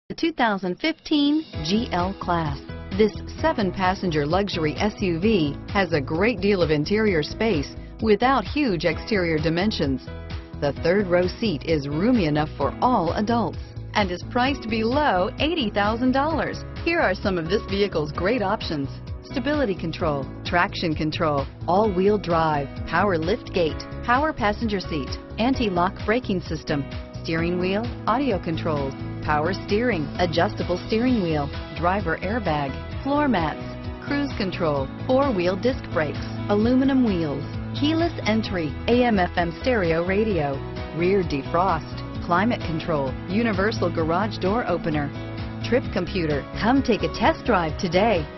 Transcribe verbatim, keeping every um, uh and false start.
The two thousand fifteen G L Class. This seven-passenger luxury S U V has a great deal of interior space without huge exterior dimensions. The third row seat is roomy enough for all adults and is priced below eighty thousand dollars. Here are some of this vehicle's great options: stability control, traction control, all-wheel drive, power lift gate, power passenger seat, anti-lock braking system, steering wheel audio controls, power steering, adjustable steering wheel, driver airbag, floor mats, cruise control, four-wheel disc brakes, aluminum wheels, keyless entry, A M F M stereo radio, rear defrost, climate control, universal garage door opener, trip computer. Come take a test drive today.